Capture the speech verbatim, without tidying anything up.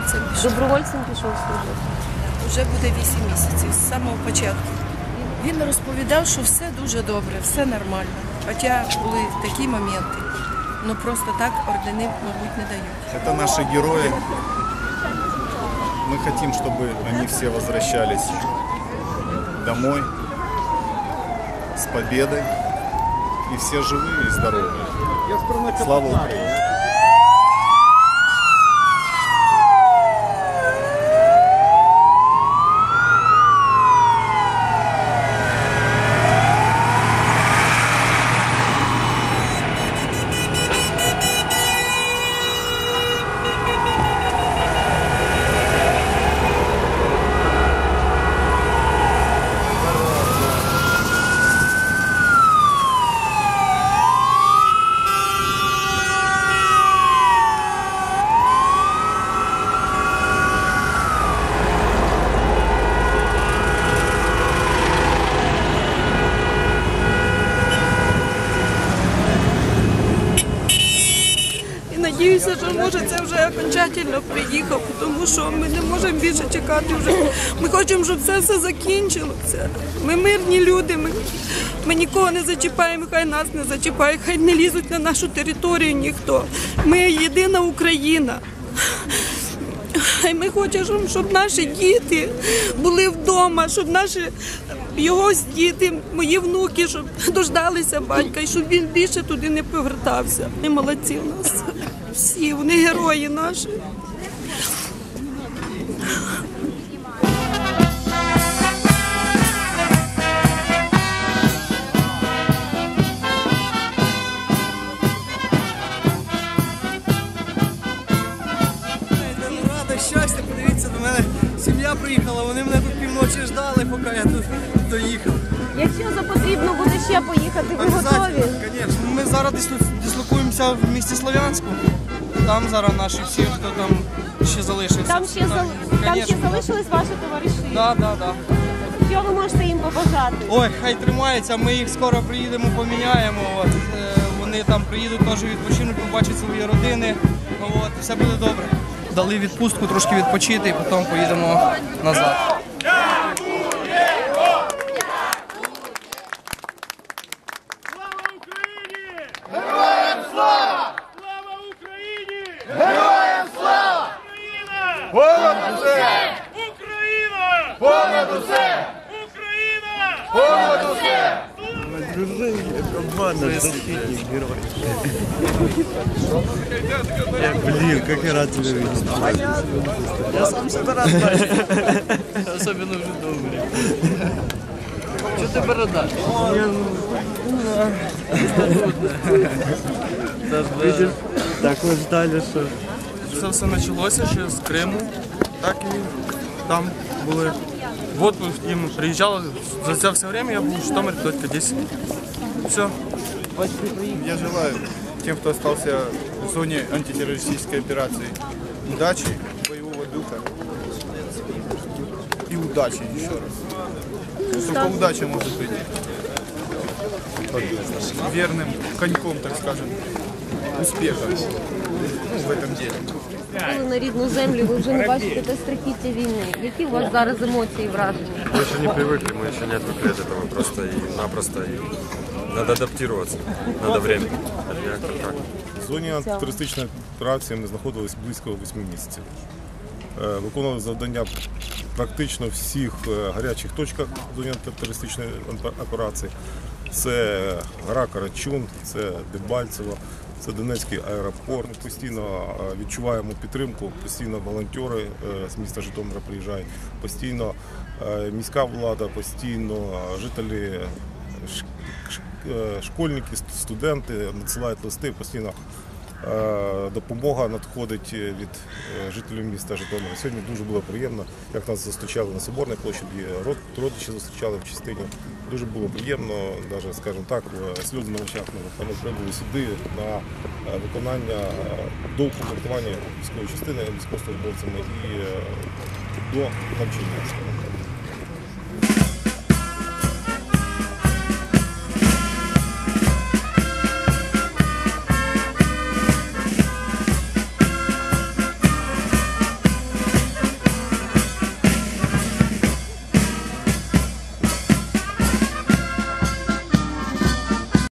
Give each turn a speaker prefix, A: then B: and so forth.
A: добровольцем пішов.
B: Добровольцем пішов служити?
A: Вже буде вісім місяців, з самого початку. Він розповідав, що все дуже добре, все нормально. Хоча були такі моменти, ну просто так ордени, мабуть, не дають.
C: Это наши герои. Мы хотим, чтобы они все возвращались домой с победой. И все живые и здоровые. Слава Украине!
A: Надіюся, що може це вже окончательно приїхав, тому що ми не можемо більше чекати вже. Ми хочемо, щоб це все закінчилося. Ми мирні люди, ми, ми нікого не зачіпаємо, хай нас не зачіпають, хай не лізуть на нашу територію ніхто. Ми єдина Україна. І ми хочемо, щоб наші діти були вдома, щоб наші його діти, мої внуки, щоб дождалися батька і щоб він більше туди не повертався. Вони молодці в нас всі, вони герої наші.
D: Щастя, подивіться, до мене сім'я приїхала, вони мене тут півночі ждали, поки я тут доїхав.
B: Якщо запотрібно буде ще поїхати, ви готові?
D: Звісно. Ми зараз дислокуємося в місті Слов'янську. Там зараз наші всі, хто там ще залишився.
B: Там ще, зал... там ще залишились ваші товариші?
D: Так, так, так.
B: Що ви можете їм побажати?
D: Ой, хай тримаються, ми їх скоро приїдемо, поміняємо. От. Вони там приїдуть, теж відпочинуть, побачать свої родини. От. Все буде добре. Дали відпустку, трошки відпочити і потім поїдемо назад.
E: Слава Україні! Героям слава! Слава Україні!
F: Героям слава!
E: Україна!
F: Понад усе!
E: Україна!
F: Понад усе!
E: Україна!
F: Понад усе!
G: Блин, как я рад тебя видеть.
D: Я сам себе рад бачити. Особливо в Житомирі. Чого ти бородач?
G: Видишь, так мы ждали, что...
H: Це все почалося ще з Криму, так і там були. В отпуск їм приїжджали, за це все время я був в Житомирі только десять дней. Все.
C: Я желаю тем, кто остался в зоне антитеррористической операции, удачи, боевого духа и удачи еще раз. Только удача может быть верным коньком, так скажем, успеха, ну, в этом деле.
B: Коли на рідну землю, ви вже не бачите те страхіття війни. Які у вас зараз емоції і враження?
I: Мы еще не привыкли, мы еще не отвыкли от этого просто и напросто. И надо адаптироваться, надо время. Как?
J: В зоні антитерористичної операції ми знаходились близько восьми місяців. Виконували завдання практично в всіх гарячих точках в зоні антитерористичної операції. Це гора Карачун, це Дебальцево, це Донецький аеропорт. Ми постійно відчуваємо підтримку, постійно волонтери з міста Житомира приїжджають, постійно міська влада, постійно жителі, школьники, студенти надсилають листи, постійно допомога надходить від жителів міста Житомира. Сьогодні дуже було приємно, як нас зустрічали на Соборній площаді, родичі зустрічали в частині. Дуже було приємно, навіть, скажімо так, сльози на очах. Ми прибули сюди на виконання доукомплектування військової частини військовослужбовцями і до навчання.